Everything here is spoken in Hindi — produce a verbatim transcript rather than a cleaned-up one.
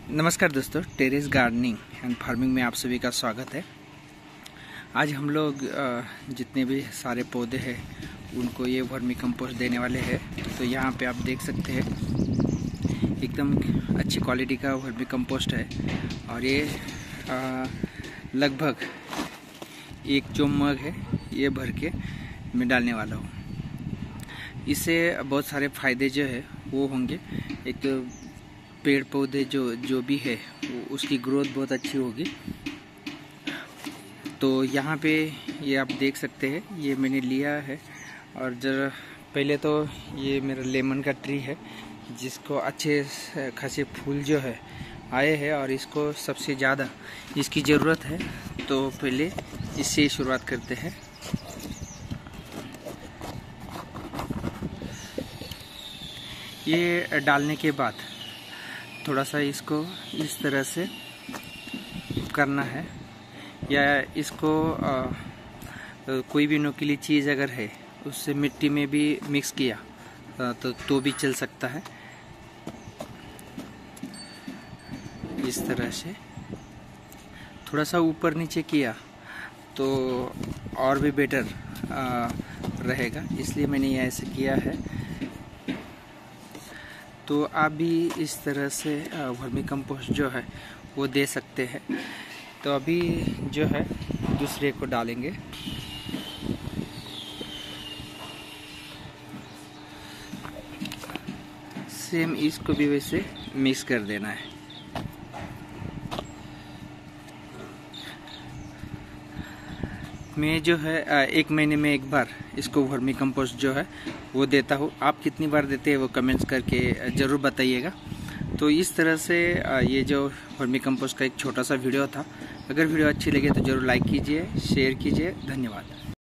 नमस्कार दोस्तों, टेरेस गार्डनिंग एंड फार्मिंग में आप सभी का स्वागत है। आज हम लोग जितने भी सारे पौधे हैं उनको ये वर्मी कंपोस्ट देने वाले हैं। तो यहाँ पे आप देख सकते हैं एकदम अच्छी क्वालिटी का वर्मी कंपोस्ट है और ये लगभग एक जो मग है ये भर के मैं डालने वाला हूँ। इससे बहुत सारे फायदे जो है वो होंगे। एक तो पेड़ पौधे जो जो भी है वो उसकी ग्रोथ बहुत अच्छी होगी। तो यहाँ पे ये आप देख सकते हैं, ये मैंने लिया है और जरा पहले तो ये मेरा लेमन का ट्री है जिसको अच्छे खासे फूल जो है आए हैं और इसको सबसे ज़्यादा इसकी ज़रूरत है। तो पहले इससे शुरुआत करते हैं। ये डालने के बाद थोड़ा सा इसको इस तरह से करना है, या इसको आ, कोई भी नुकीली चीज़ अगर है उससे मिट्टी में भी मिक्स किया तो तो भी चल सकता है। इस तरह से थोड़ा सा ऊपर नीचे किया तो और भी बेटर आ, रहेगा, इसलिए मैंने ये ऐसे किया है। तो आप भी इस तरह से वर्मी कंपोस्ट जो है वो दे सकते हैं। तो अभी जो है दूसरे को डालेंगे। सेम इसको भी वैसे मिक्स कर देना है। मैं जो है एक महीने में एक बार इसको वर्मी कंपोस्ट जो है वो देता हूँ। आप कितनी बार देते हैं वो कमेंट्स करके ज़रूर बताइएगा। तो इस तरह से ये जो वर्मी कंपोस्ट का एक छोटा सा वीडियो था। अगर वीडियो अच्छी लगे तो ज़रूर लाइक कीजिए, शेयर कीजिए। धन्यवाद।